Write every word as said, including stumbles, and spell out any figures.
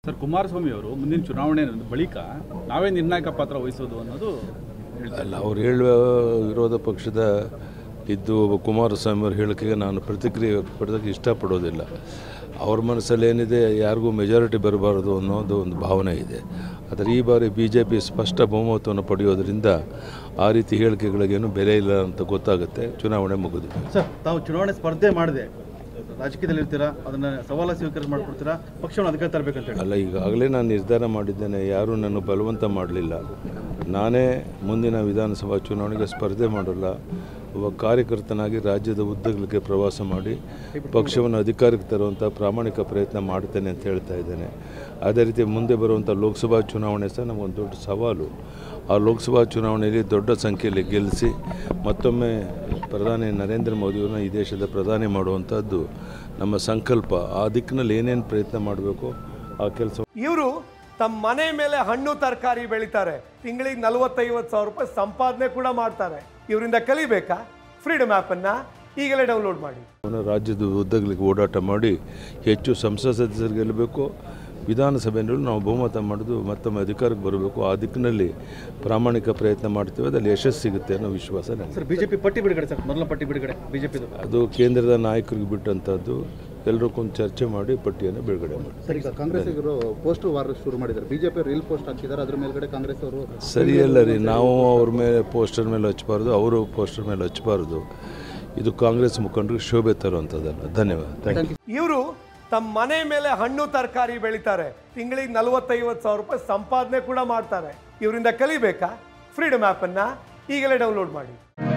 Sir, Kumaraswamy ಅವರು ಮುಂದಿನ ಚುನಾವಣೆ ಬಳಿಕ ನಾವೇ ನಿರ್ಣಾಯಕ ಪಾತ್ರ ವಹಿಸೋದು ಅನ್ನೋದು ಅಲ್ಲ. ಅವ್ರು ಹೇಳುವ ವಿರೋಧ ಪಕ್ಷದ ಇದ್ದು ಒಬ್ಬ ಕುಮಾರಸ್ವಾಮಿ ಅವ್ರ ಹೇಳಿಕೆಗೆ ನಾನು ಪ್ರತಿಕ್ರಿಯೆ ವ್ಯಕ್ತಪಡೋದಕ್ಕೆ ಇಷ್ಟಪಡೋದಿಲ್ಲ. ಅವ್ರ ಮನಸ್ಸಲ್ಲಿ ಏನಿದೆ, ಯಾರಿಗೂ ಮೆಜಾರಿಟಿ ಬರಬಾರ್ದು ಅನ್ನೋದು ಒಂದು ಭಾವನೆ ಇದೆ. ಆದರೆ ಈ ಬಾರಿ ಬಿ ಜೆ ಪಿ ಸ್ಪಷ್ಟ ಬಹುಮತವನ್ನು ಪಡೆಯೋದರಿಂದ ಆ ರೀತಿ ಹೇಳಿಕೆಗಳಿಗೇನು ಬೆಲೆ ಇಲ್ಲ ಅಂತ ಗೊತ್ತಾಗುತ್ತೆ. ಚುನಾವಣೆ ಮುಗಿದಿದೆ. ಸರ್, ತಾವು ಚುನಾವಣೆ ಸ್ಪರ್ಧೆ ಮಾಡಿದೆ, ರಾಜಕೀಯದಲ್ಲಿ ಇರ್ತೀರಾ, ಅದನ್ನು ಸವಾಲ ಸ್ವೀಕಾರ ಮಾಡ್ಕೊಡ್ತೀರಾ, ಪಕ್ಷವನ್ನು ಅಧಿಕಾರ ತರಬೇಕಂತ ಹೇಳಿ? ಅಲ್ಲ, ಈಗಾಗಲೇ ನಾನು ನಿರ್ಧಾರ ಮಾಡಿದ್ದೇನೆ. ಯಾರೂ ನನ್ನ ಬಲವಂತ ಮಾಡಲಿಲ್ಲ. ನಾನೇ ಮುಂದಿನ ವಿಧಾನಸಭಾ ಚುನಾವಣೆಗೆ ಸ್ಪರ್ಧೆ ಮಾಡಲ್ಲ. ಒಬ್ಬ ಕಾರ್ಯಕರ್ತನಾಗಿ ರಾಜ್ಯದ ಉದ್ದಗಲಿಕ್ಕೆ ಪ್ರವಾಸ ಮಾಡಿ ಪಕ್ಷವನ್ನು ಅಧಿಕಾರಕ್ಕೆ ತರುವಂಥ ಪ್ರಾಮಾಣಿಕ ಪ್ರಯತ್ನ ಮಾಡ್ತೇನೆ ಅಂತ ಹೇಳ್ತಾ ಇದ್ದೇನೆ. ಅದೇ ರೀತಿ ಮುಂದೆ ಬರುವಂಥ ಲೋಕಸಭಾ ಚುನಾವಣೆ ಸಹ ನಮಗೊಂದು ದೊಡ್ಡ ಸವಾಲು. ಆ ಲೋಕಸಭಾ ಚುನಾವಣೆಯಲ್ಲಿ ದೊಡ್ಡ ಸಂಖ್ಯೆಯಲ್ಲಿ ಗೆಲ್ಲಿಸಿ ಮತ್ತೊಮ್ಮೆ ಪ್ರಧಾನಿ ನರೇಂದ್ರ ಮೋದಿಯವ್ರನ್ನ ಈ ದೇಶದ ಪ್ರಧಾನಿ ಮಾಡುವಂಥದ್ದು ನಮ್ಮ ಸಂಕಲ್ಪ. ಆ ದಿಕ್ಕಿನಲ್ಲಿ ಏನೇನು ಪ್ರಯತ್ನ ಮಾಡಬೇಕು ಆ ಕೆಲಸ. ಇವರು ತಮ್ಮ ಮನೆ ಮೇಲೆ ಹಣ್ಣು ತರಕಾರಿ ಬೆಳೀತಾರೆ, ತಿಂಗಳಿಗೆ ನಲವತ್ತೈವತ್ತು ಸಾವಿರ ರೂಪಾಯಿ ಸಂಪಾದನೆ ಕೂಡ ಮಾಡ್ತಾರೆ. ಇವರಿಂದ ಕಲಿಬೇಕಾ? ಫ್ರೀಡಮ್ ಆ್ಯಪನ್ನು ಈಗಲೇ ಡೌನ್ಲೋಡ್ ಮಾಡಿ. ರಾಜ್ಯದ ಉದ್ದಗಲಿಕ್ಕೆ ಓಡಾಟ ಮಾಡಿ ಹೆಚ್ಚು ಸಂಸತ್ ಸದಸ್ಯರು ಗೆಲ್ಲಬೇಕು. ವಿಧಾನಸಭೆಯಲ್ಲಿ ನಾವು ಬಹುಮತ ಮಾಡೋದು ಮತ್ತೊಮ್ಮೆ ಅಧಿಕಾರಕ್ಕೆ ಬರಬೇಕು. ಆ ದಿಕ್ಕಿನಲ್ಲಿ ಪ್ರಾಮಾಣಿಕ ಪ್ರಯತ್ನ ಮಾಡ್ತೀವಿ. ಅದರಲ್ಲಿ ಯಶಸ್ಸು ಸಿಗುತ್ತೆ ಅನ್ನೋ ವಿಶ್ವಾಸ ನನಗೆ. ಸರ್, ಬಿಜೆಪಿ ಪಟ್ಟಿ ಬಿಡುಗಡೆ, ಸರ್ ಮೊದಲ ಪಟ್ಟಿ ಬಿಡುಗಡೆ ಬಿಜೆಪಿದು ಅದು ಕೇಂದ್ರದ ನಾಯಕರಿಗೆ ಬಿಟ್ಟಂಥದ್ದು. ಎಲ್ಲರೂ ಕೊಂದು ಚರ್ಚೆ ಮಾಡಿ ಪಟ್ಟಿಯನ್ನು ಬಿಡುಗಡೆ ಮಾಡಿ. ಸರ್, ಈಗ ಕಾಂಗ್ರೆಸ್ಸಿಗರು ಪೋಸ್ಟರ್ ವಾರ ಶುರು ಮಾಡಿದ್ದಾರೆ. ಬಿಜೆಪಿ ರೀಲ್ ಪೋಸ್ಟ್ ಹಾಕಿದ್ದಾರೆ, ಅದ್ರ ಮೇಲ್ಗಡೆ ಕಾಂಗ್ರೆಸ್ ಅವರು ಸರಿಯಲ್ಲ ರೀ. ನಾವು ಅವ್ರ ಮೇಲೆ ಪೋಸ್ಟರ್ ಮೇಲೆ ಹಚ್ಚಬಾರ್ದು, ಅವರು ಪೋಸ್ಟರ್ ಮೇಲೆ ಹಚ್ಚಬಾರ್ದು. ಇದು ಕಾಂಗ್ರೆಸ್ ಮುಖಂಡರಿಗೆ ಶೋಭೆ ತರುವಂಥದ್ದಲ್ಲ. ಧನ್ಯವಾದ. Thank you. ಇವರು ತಮ್ಮ ಮನೆ ಮೇಲೆ ಹಣ್ಣು ತರಕಾರಿ ಬೆಳೀತಾರೆ, ತಿಂಗಳಿಗೆ ನಲವತ್ತೈವತ್ತು ಸಾವಿರ ರೂಪಾಯಿ ಸಂಪಾದನೆ ಕೂಡ ಮಾಡ್ತಾರೆ. ಇವರಿಂದ ಕಲಿಬೇಕಾ? ಫ್ರೀಡಮ್ ಆ್ಯಪನ್ನು ಈಗಲೇ ಡೌನ್ಲೋಡ್ ಮಾಡಿ.